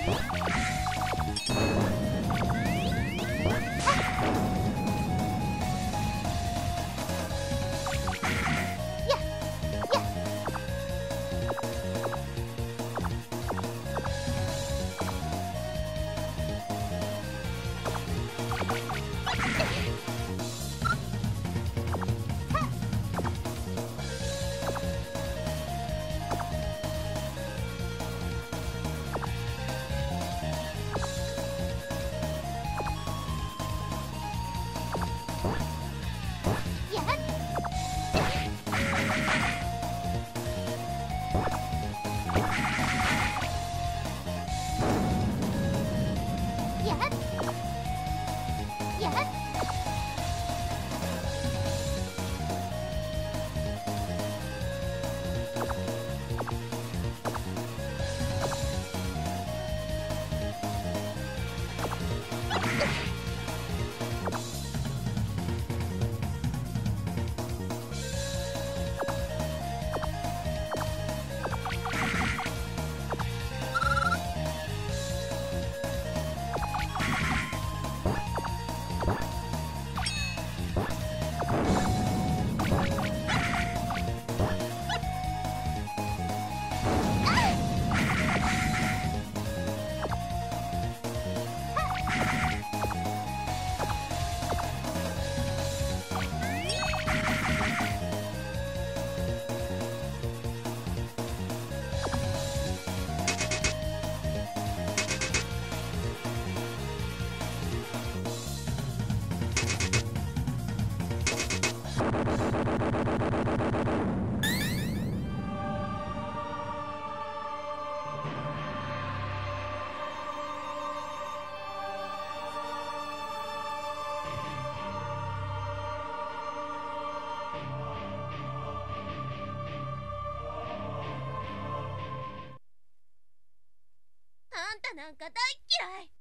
なんか大嫌い。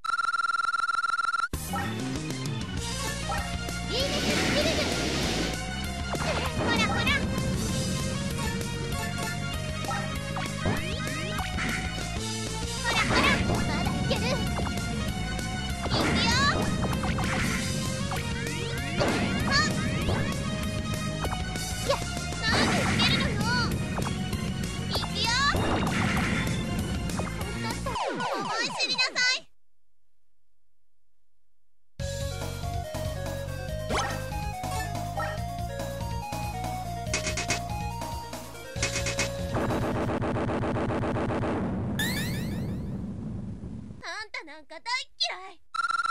いいです、いいです。ほらほら。ほらほら、まだいける。いくよ。はっ。いや、なんでいけるのよ。いくよ。思い知りなさい。あんたなんか大嫌い。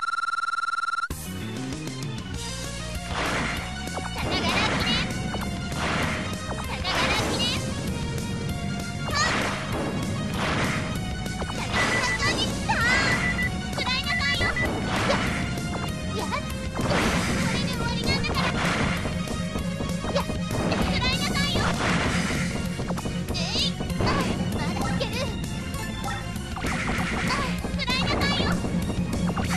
さながら記念。さながら記念。はっ。さながらにした。くらいなさいよ。いや、これで終わりなんだから。いや、くらいなさいよ。まだいける。くらいなさいよ。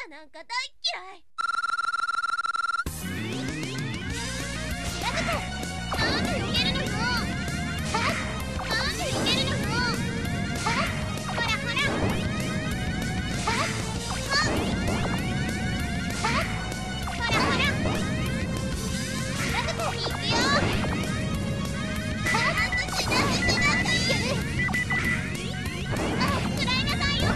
たなんか大嫌い。知らずくなんで逃げるのよ。なんで逃げるのよ。ほらほら。ほらほら。知らずく行くよ。くらいなさいよ。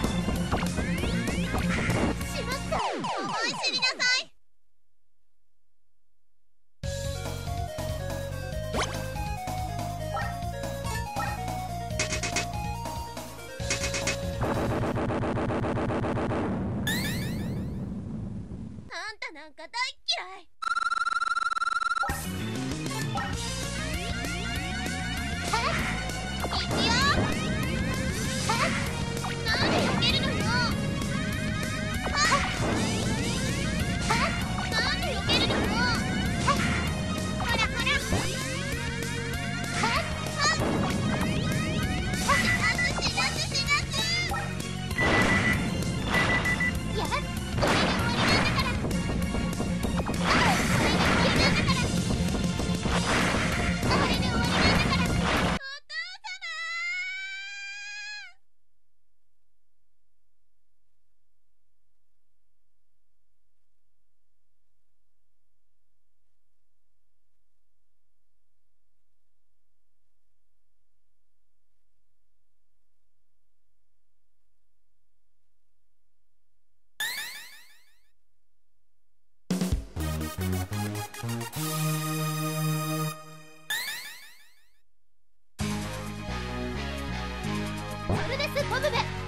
しまった。思い知りなさい。あんたなんか大嫌い。行くよ。なんで避けるのよ。なんで避けるのよ。ほらほら。しなすしなす。いや、これで終わりなんだから。これで終わりなんだから。これで終わりなんだから。お父様。ソルネス・ボブベ。